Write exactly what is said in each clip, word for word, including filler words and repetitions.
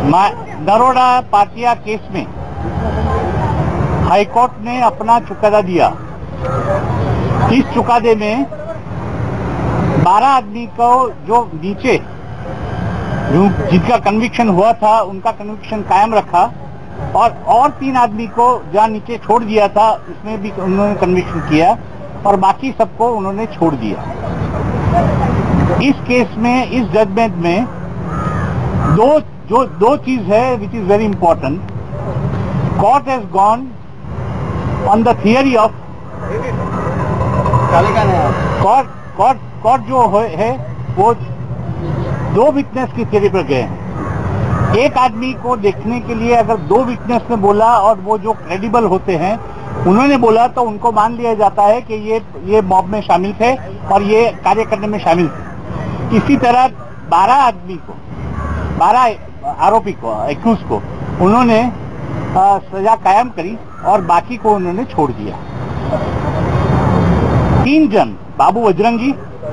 Naroda Patiya case में high court ने अपना चुकादा दिया। इस चुकादे में बारह आदमी को जो नीचे जिनका कन्विक्शन हुआ था उनका कन्विक्शन कायम रखा और और तीन आदमी को जहां नीचे छोड़ दिया था उसमें भी उन्होंने कन्विक्शन किया और बाकी सबको उन्होंने छोड़ दिया। इस केस में, इस जजमेंट में दो जो दो चीज है which is very important. Court has gone on the theory of court court court जो है वो दो विटनेस की थियरी पर गए हैं। एक आदमी को देखने के लिए अगर दो विटनेस ने बोला और वो जो क्रेडिबल होते हैं उन्होंने बोला तो उनको मान लिया जाता है कि ये ये मॉब में शामिल थे और ये कार्य करने में शामिल थे। इसी तरह बारह आदमी को, बारह आरोपी को, एक्यूज को उन्होंने आ, सजा कायम करी और बाकी को उन्होंने छोड़ दिया। तीन जन, बाबू बजरंगी,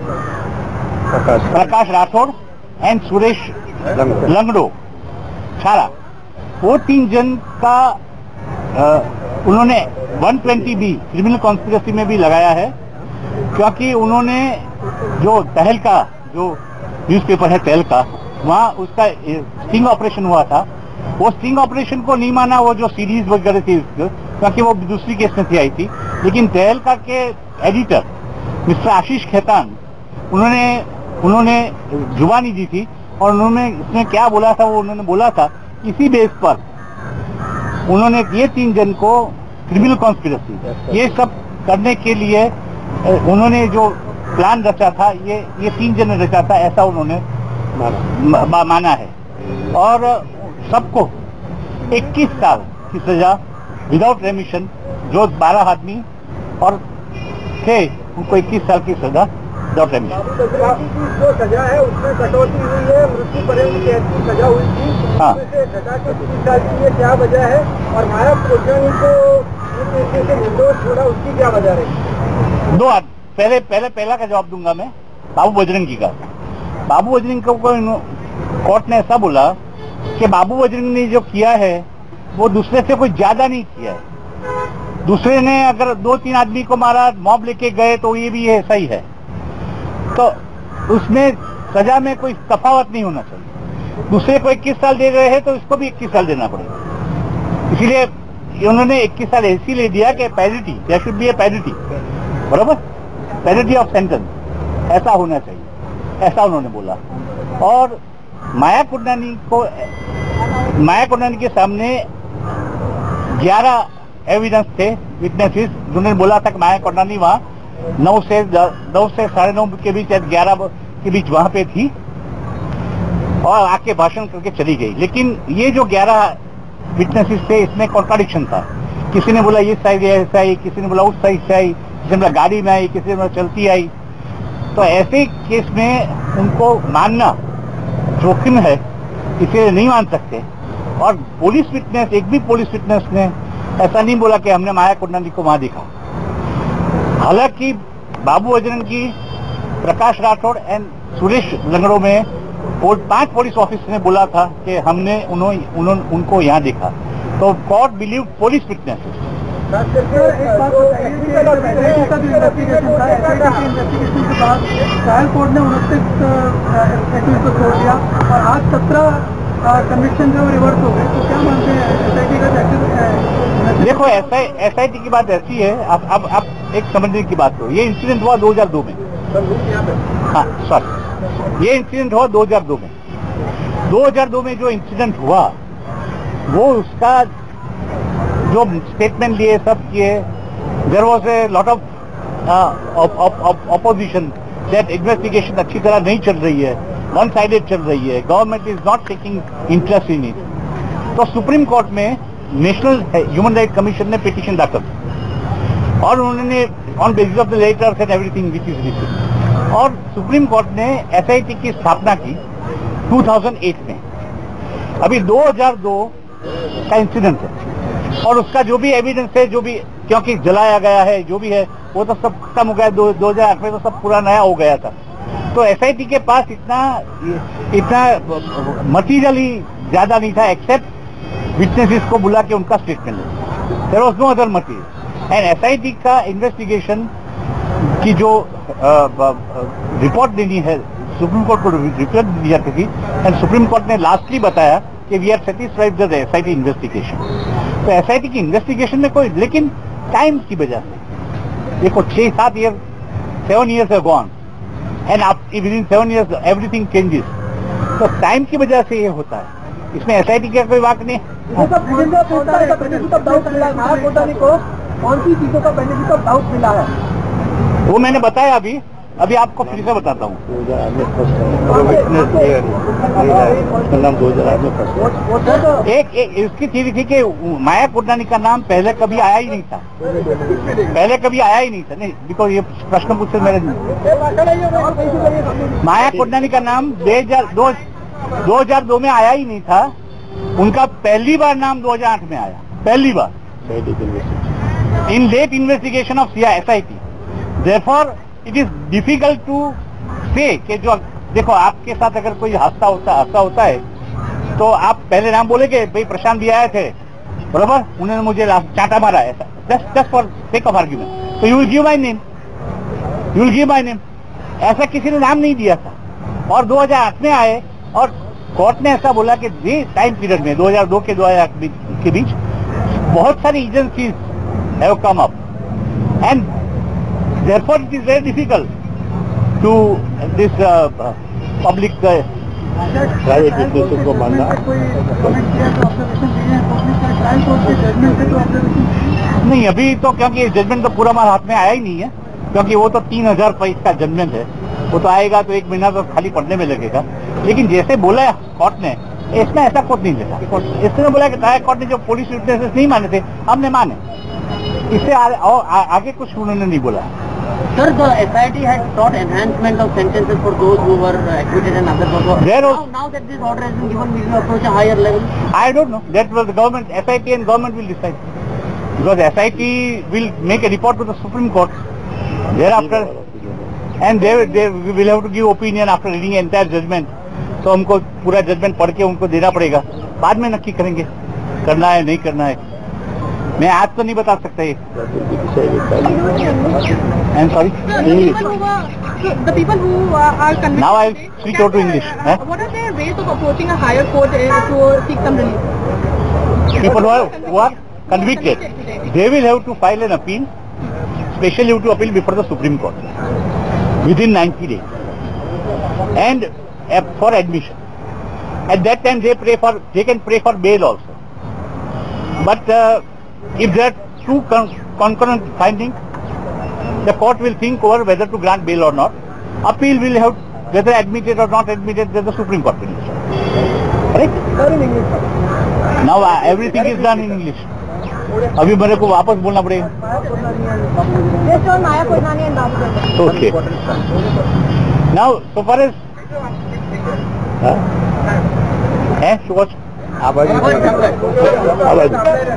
प्रकाश, प्रकाश राठौड़ एंड सुरेश लंगड़ो छारा, वो तीन जन का आ, उन्होंने एक सौ बीस बी क्रिमिनल कॉन्स्पिरेसी में भी लगाया है, क्योंकि उन्होंने जो तहल का जो न्यूज़पेपर है तहल का, वहाँ उसका स्टिंग ऑपरेशन हुआ था, वो स्टिंग ऑपरेशन को नहीं माना, वो जो सीरीज वगैरह थी क्योंकि वो दूसरी केस में थी आई थी। लेकिन तहल का के एडिटर मिस्टर आशीष खेतान, उन्होंने उन्होंने जुबानी दी थी और उन्होंने इसमें क्या बोला था, वो उन्होंने बोला था इसी बेस पर उन्होंने ये तीन जन को क्रिमिनल कॉन्स्पिरेसी ये सब करने के लिए उन्होंने जो प्लान रचा था ये ये तीन जन ने रचा था, ऐसा उन्होंने माना, माना है। और सबको इक्कीस साल की सजा विदाउट रेमिशन, जो बारह आदमी और थे उनको इक्कीस साल की सजा विदाउट रेमिशन। जो सजा है उसमें कटौती हुई है, मृत्यु पर्यंत कैद की सजा हुई थी। हाँ, सजा के तीस साल की क्या वजह है और माया कोटरानी को निर्दोष छोड़ा, उसकी क्या वजह रही? दो आदमी, पहले पहले पहला का जवाब दूंगा मैं बाबू बजरंगी का। बाबू बजरंगी को कोर्ट ने ऐसा बोला कि बाबू बजरंगी ने जो किया है वो दूसरे से कोई ज्यादा नहीं किया है। दूसरे ने अगर दो तीन आदमी को मारा, मॉब लेके गए, तो ये भी ऐसा ही है, तो उसमें सजा में कोई तफावत नहीं होना चाहिए। दूसरे को इक्कीस साल दे रहे हैं तो इसको भी इक्कीस साल देना पड़ेगा। इसीलिए उन्होंने इक्कीस साल इसीलिए दिया कि parity, there should be a parity, बराबर, पैरिटी ऑफ सेंटेंस, ऐसा होना चाहिए, ऐसा उन्होंने बोला। और माया कोटरानी को, माया कोटरानी के सामने ग्यारह एविडेंस थे, विटनेसेस, जिन्होंने बोला था कि माया कोटरानी वहाँ नौ से नौ से साढ़े नौ के बीच, ग्यारह के बीच वहां पे थी और आके भाषण करके चली गई। लेकिन ये जो ग्यारह विटनेसेस थे इसमें कॉन्ट्राडिक्शन था। किसी ने बोला ये साइड ऐसा आई, किसी ने बोला उस साइड से आई, किसी ने बोला गाड़ी में आई, किसी ने बोला चलती आई। तो ऐसे केस में उनको मानना जोखिम है, इसे नहीं मान सकते। और पुलिस विटनेस, एक भी पुलिस विटनेस ने ऐसा नहीं बोला कि हमने माया कोटरानी को वहां देखा। हालांकि बाबू बजरंगी, प्रकाश राठौड़ एंड सुरेश लंगड़ो में पांच पुलिस ऑफिसर ने बोला था कि हमने उन्होंने उन्होंने उनको यहाँ देखा। तो court believe police witness. Trial court ने उनतीस एक्यूज को छोड़ दिया और आज सत्रह कन्विक्शन जो रिवर्स हो गए, तो क्या मानते हैं एसआईटी का? देखो, एसआईटी की बात ऐसी है, अब अब अब एक समझने की बात हो, ये इंसिडेंट हुआ दो हज़ार दो में। हाँ सॉरी, ये इंसिडेंट हुआ दो हज़ार दो में। दो हज़ार दो में जो इंसिडेंट हुआ वो उसका जो स्टेटमेंट लिए सब किए, there was a lot of opposition that investigation अच्छी तरह नहीं चल रही है, वन साइडेड चल रही है, government is not taking interest in it. तो सुप्रीम कोर्ट में नेशनल ह्यूमन राइट कमीशन ने पिटीशन दाखिल और उन्होंने on basis of the letters and everything which is received, और सुप्रीम कोर्ट ने एसआईटी की स्थापना की दो हज़ार आठ में। अभी दो हज़ार दो का इंसिडेंट है और उसका जो भी एविडेंस है, जो भी, क्योंकि जलाया गया है, जो भी है वो तो सब खत्म हो गया। दो दो हजार आठ में तो सब पूरा नया हो गया था। तो एसआईटी के पास इतना इतना मटीरियल ही ज्यादा नहीं था एक्सेप्ट विटनेसेस को बुला के उनका स्टेटमेंट ले। There was no other material and SIT का इन्वेस्टिगेशन की जो रिपोर्ट देनी है सुप्रीम कोर्ट को रिपोर्ट दी जाती थी एंड सुप्रीम कोर्ट ने लास्टली बताया कि we are satisfied with the SIT investigation. तो एसआईटी की इन्वेस्टिगेशन में कोई, लेकिन टाइम की वजह से देखो छह सात year seven years have gone and within seven years everything changes. तो टाइम की वजह से ये होता है, इसमें एसआईटी का कोई वाक नहीं। कौन सी चीजों का बेनिफिट ऑफ डाउट मिला है वो मैंने बताया अभी अभी आपको फिर से बताता हूँ। एक, एक इसकी थ्योरी थी कि माया कोडनानी का नाम पहले कभी आया ही नहीं था, पहले कभी आया ही नहीं था। नहीं, बिकॉज ये प्रश्न पूछते मेरे माया कोडनानी का नाम दो हजार दो दो हजार दो में आया ही नहीं था। उनका पहली बार नाम दो हजार आठ में आया, पहली बार in late investigation of CI SIT. Therefore it is difficult to say कि जो देखो आपके साथ अगर कोई हादसा होता हादसा होता है तो आप पहले नाम बोलेंगे भाई प्रशांत भी आए थे, बराबर, उन्होंने मुझे चांटा मारा, ऐसा just just for sake of argument. तो you will give my name, you will give my name. ऐसा किसी ने नाम नहीं दिया था और दो हजार आठ में आए और कोर्ट ने ऐसा बोला कि ये टाइम पीरियड में दो हजार दो के दो हजार आठ के बीच बहुत सारी agencies have come up and therefore it is very difficult to this uh, public uh, private businesses को मानना। नहीं अभी तो, क्योंकि जजमेंट तो पूरा हमारे हाथ में आया ही नहीं है, क्योंकि वो तो तीन हजार पेज का जजमेंट है, वो तो आएगा तो एक महीना तो खाली पढ़ने में लगेगा। लेकिन जैसे बोला है कोर्ट ने, इसमें ऐसा कुछ नहीं देखा। इसने बोला कि कोर्ट ने जो पुलिस विटनेसेस नहीं माने थे हमने माने, इससे आ, आ, आ, आगे कुछ उन्होंने नहीं बोला। Sir, the S I T had sought enhancement of sentences for those who were acquitted and others also. There was, now, now that this order has been given, will you approach a higher level? I don't know. That was the government, S I T and government will decide. Because S I T will make a report to the Supreme Court thereafter, and they they will have to give opinion after reading entire judgment. So हमको पूरा judgment पढ़ के उनको देना पड़ेगा, बाद में नक्की करेंगे करना है नहीं करना है। मैं आज तो नहीं बता सकता ये। I'm sorry. English. The people who uh, are convicted. Now I'll switch over to English. Uh, what are their ways of approaching a higher court uh, to seek some relief? People who are, who are convicted, they will have to file an appeal, specially have to appeal before the Supreme Court within ninety days, and uh, for admission. At that time, they pray for they can pray for bail also. But uh, if there are two con concurrent findings, the court will think over whether to grant bail or not. Appeal will have whether admitted or not admitted, then the Supreme Court will decide. Right? Sir, in English. Now uh, everything is done in English. अभी मेरे को वापस बोलना पड़ेगा। Yes, sir, Maya Kodnani and Babu. Okay. Now, so far as huh? eh, so what? आवाज़ आवाज़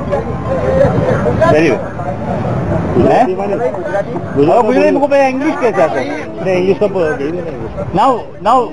very good. Gujarati में को पे इंग्लिश कैसे आता है? नहीं इंग्लिश सब। Now now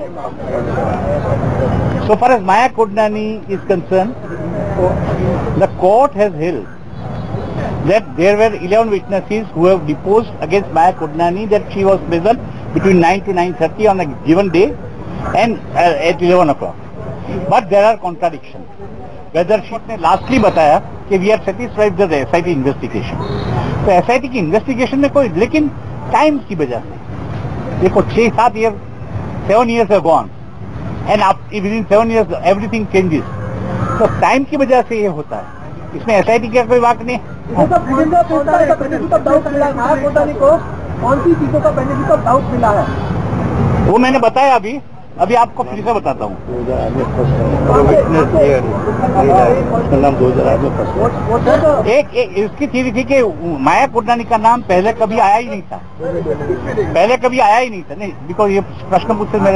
so far as Maya Kodnani is concerned, the court has held that there were eleven witnesses who have deposed against Maya Kodnani that she was present between nine to nine thirty on a given day and uh, at eleven o'clock. But there are contradictions. Whether she ने lastly बताया कि we are satisfied with the SIT investigation. तो SIT की investigation में कोई, लेकिन time की वजह से देखो छह सात year seven years have gone and within seven years everything changes. तो टाइम की वजह से ये होता है, इसमें एसआईटी का कोई वाक नहीं। कौन सी चीजों का बेनिफिट ऑफ डाउट मिला है वो मैंने बताया अभी अभी आपको फिर से बताता हूँ। एक, एक इसकी थ्योरी थी कि माया कोडनानी का नाम पहले कभी आया ही नहीं था, पहले कभी आया ही नहीं था। नहीं, बिकॉज ये प्रश्न पूछते मेरे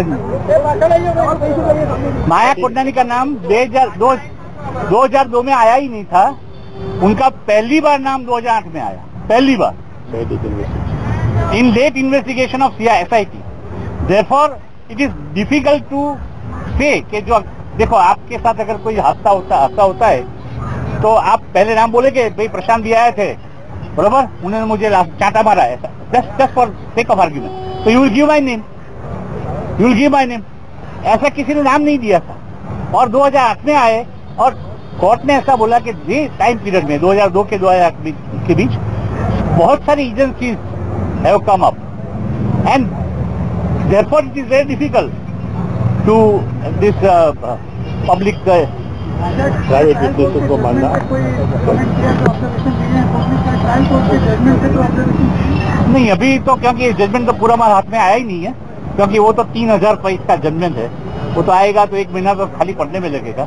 माया कोडनानी का नाम दो हजार दो दो हजार दो में आया ही नहीं था। उनका पहली बार नाम दो हजार आठ में आया, पहली बार in late investigation of CI SIT. Therefore it is difficult to say कि जो देखो आपके साथ अगर कोई हादसा होता हादसा होता है तो आप पहले नाम बोलेंगे भाई प्रशांत भी आए थे बराबर, उन्होंने मुझे चांटा मारा है, just just for sake of argument, तो you will give my name, you will give my name. ऐसा किसी ने नाम नहीं दिया था। और दो हज़ार आठ में आए और कोर्ट ने ऐसा बोला कि ये टाइम पीरियड में दो हज़ार दो के दो हज़ार आठ के बीच बहुत सारी agencies have come up and therefore it is very difficult to this public को मानना। नहीं, अभी तो क्योंकि जजमेंट तो पूरा हमारे हाथ में आया ही नहीं है, क्योंकि वो तो तीन हजार पेज का जजमेंट है, वो तो आएगा तो एक महीना तो खाली पढ़ने में लगेगा।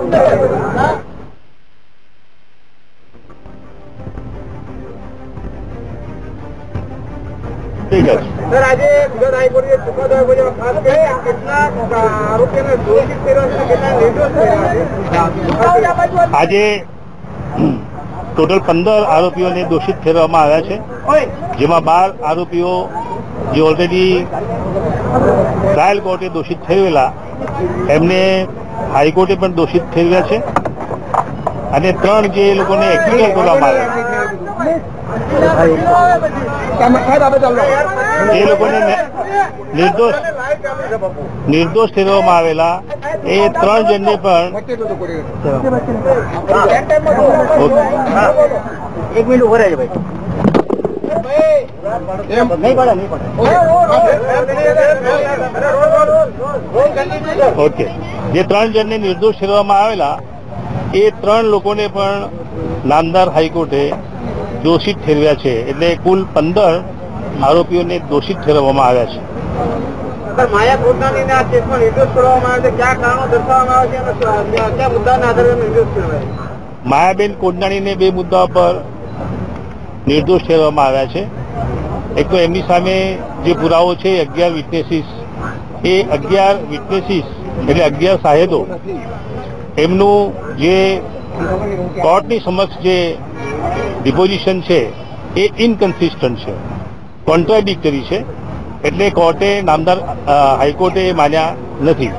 ठीक है सर, आज ગુજરાત હાઈકોર્ટે ચુકાદો આવ્યો છે, ખાસ કરીને કેટલાક આરોપીઓને દોષિત કર્યા છે, કેટલાક નિર્દોષ કર્યા છે। આજે ટોટલ પંદર આરોપીઓને દોષિત ઠેરવવામાં આવ્યા છે, જેમાં બાર આરોપીઓ જે ઓલરેડી ટ્રાયલ કોર્ટે દોષિત ઠેરવેલા એમને હાઈકોર્ટે પણ દોષિત ઠેરવ્યા છે અને ત્રણ જે લોકોને એક્વિટ કરવામાં આવ્યા એ લોકોને નિર્દોષ નિર્દોષ ઠેરવવામાં આવેલા એ ત્રણ જણને પણ એક મિનિટ ઉભો રહેજો ભાઈ, નહીં પડે નહીં પડે ઓકે। જે ત્રણ જણને નિર્દોષ ઠેરવવામાં આવેલા એ ત્રણ લોકોને પણ નામદાર હાઈકોર્ટે દોષિત ઠેરવ્યા છે, એટલે કુલ પંદર આરોપીઓને દોષિત ઠેરવવામાં આવ્યા છે। માયા કોટનાનીને આ કેસમાં નિર્દોષ કરવામાં આવે છે, કયા કારણો દર્શાવવામાં આવે છે અને કયા મુદ્દાના આધારે નિર્દોષ ઠેરવાય? માયાબેન કોટનાણીને બે મુદ્દાઓ પર નિર્દોષ ઠેરવવામાં આવ્યા છે। એક તો એમની સામે જે પુરાવો છે અગિયાર વિટનેસીસ, એ અગિયાર વિટનેસીસ એટલે અગિયાર સાહેદો એમનું જે કોર્ટની સમક્ષ જે ડિપોઝિશન છે એ ઇનકન્સિસ્ટન્ટ છે, કોન્ટ્રાડિક્ટરી છે, એટલે કોર્ટે નામદાર હાઈકોર્ટે માન્યા નથી।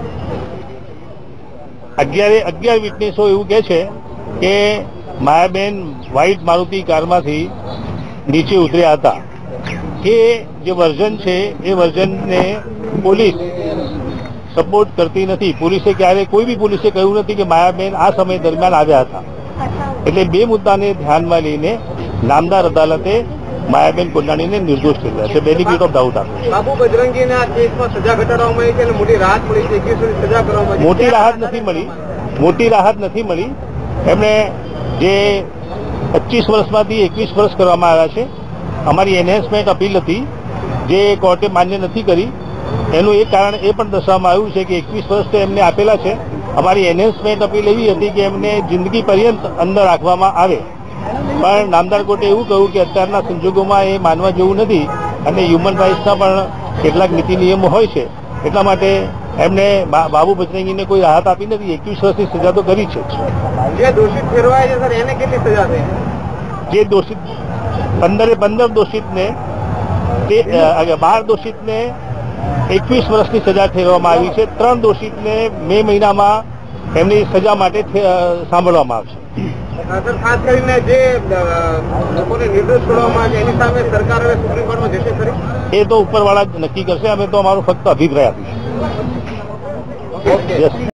અગિયારે અગિયાર વિટનેસો એવું કહે છે કે માયાબેન વ્હાઇટ મારુતિ કારમાંથી નીચે ઉતર્યા હતા, એ જે વર્ઝન છે એ વર્ઝનને પોલીસ સપોર્ટ કરતી નથી। પોલીસે ક્યારે કોઈ બી પોલીસે કહ્યું નથી કે માયાબેન આ સમય દરમિયાન આવ્યા હતા, એટલે બે મુદ્દાને ધ્યાનમાં લઈને નામદાર અદાલતે માયાબેન કોટનાણીને નિર્દોષ ઠેરવ્યા છે, બેનિફિટ ઓફ ડાઉટ આપ્યો છે। બાબુ બજરંગીને આ કેસમાં સજા ઘટાડવામાં આવી છે અને મોટી રાહત મળી છે, એકવીસ વર્ષની સજા કરવામાં આવી છે। મોટી રાહત નથી મળી, મોટી રાહત નથી મળી। એમણે જે પચીસ વર્ષમાંથી એકવીસ વર્ષ કરવામાં આવ્યા છે। અમારી એનહેન્સમેન્ટ અપીલ હતી જે કોર્ટે માન્ય નથી કરી, એનું એક કારણ એ પણ દર્શાવવામાં આવ્યું છે કે એકવીસ વર્ષ તો એમને આપેલા છે। અમારી એનહેન્સમેન્ટ અપીલ એવી હતી કે એમને જિંદગી પર્યંત અંદર રાખવામાં આવે, પણ નામદાર કોર્ટે એવું કહ્યું કે અત્યારના સંજોગોમાં એ માનવા જેવું નથી અને હ્યુમન રાઇટ્સના પણ કેટલાક નીતિ નિયમો હોય છે, એટલા માટે એમને બાબુ બજરંગીને કોઈ રાહત આપી નથી, એકવીસ વર્ષની સજા તો કરી છે। જે દોષિત ઠેરવાય છે સર, એને કેટલી સજા થઈ? જે દોષિત પંદરે પંદર દોષિતને બાર દોષિતને એકવીસ વર્ષની સજા ઠેરવવામાં આવી છે, ત્રણ દોષિતને મે મહિનામાં એમની સજા માટે સાંભળવામાં આવશે। સર, ખાસ કરીને જે લોકોને નિર્દોષ છોડવામાં આવે એની સામે સરકાર હવે સુપ્રીમ કોર્ટમાં જશે ખરી? એ તો ઉપરવાળા જ નક્કી કરશે, અમે તો અમારો ફક્ત અભિપ્રાય આપીશું।